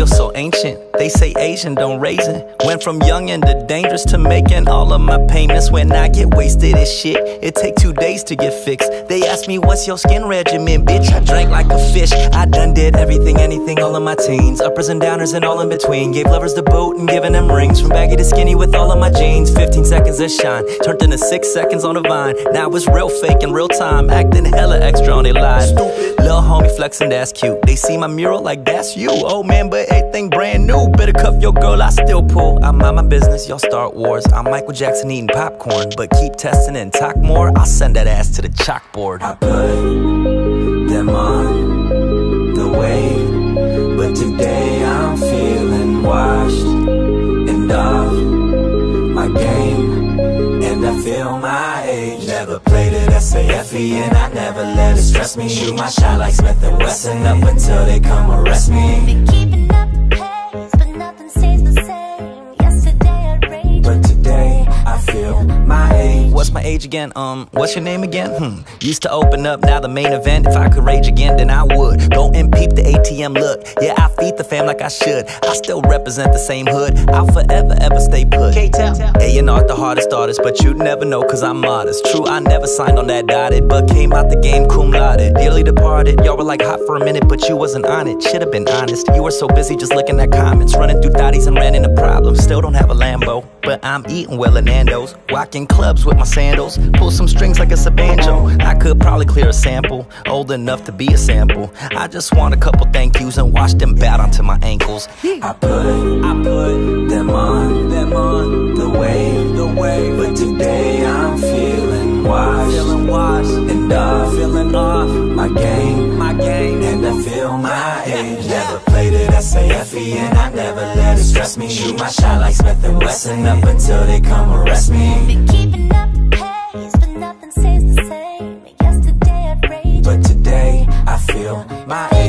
feel so ancient. They say Asian don't raisin. Went from youngin' to dangerous to making all of my payments. When I get wasted as shit, it take 2 days to get fixed. They ask me what's your skin regimen, bitch, I drank like a fish. I done did everything, anything, all of my teens. Uppers and downers and all in between. Gave lovers the boot and giving them rings. From baggy to skinny with all of my jeans. 15 seconds of shine, turned into 6 seconds on the vine. Now it's real fake in real time, acting hella extra on their live. Lil' homie flexing, that's cute. They see my mural like that's you. Oh man, but everything brand new. Better cuff your girl, I still pull. I'm on my business, y'all start wars. I'm Michael Jackson eating popcorn, but keep testing and talk more. I'll send that ass to the chalkboard. I put them on the wave, but today I'm feeling washed and off my game, and I feel my age. Never played it SAFE, and I never let it stress me. Shoot my shot like Smith and Wesson up until they come arrest me. Been keeping up the pace, but nothing stays the same. Yesterday I raged, but today I feel my age. What's my age again? What's your name again? Used to open up, now the main event. If I could rage again, then I would. Go and peep the ATM look. Yeah, I feed the fam like I should. I still represent the same hood. I'll forever, ever stay put. A&R the hardest artist, but you'd never know cause I'm modest. True, I never signed on that dotted, but came out the game cum laude. Dearly departed, y'all were like hot for a minute, but you wasn't on it. Should've been honest, you were so busy just looking at comments. Running through thotties and ran into problems. Still don't have a Lambo, but I'm eating well at Nando's. Walking clubs with my sandals, pull some strings like it's a banjo. I could probably clear a sample, old enough to be a sample. I just want a couple thank yous and watch them bow down to my ankles. I put them on the wave, but today I'm feeling washed and off my game, and I feel my age. Never played it SAFE, and I never let it stress me. Shoot my shot like Smith and Wesson up until they come arrest me. been keeping up the pace, but nothing stays the same. Yesterday I raged, but today I feel my age.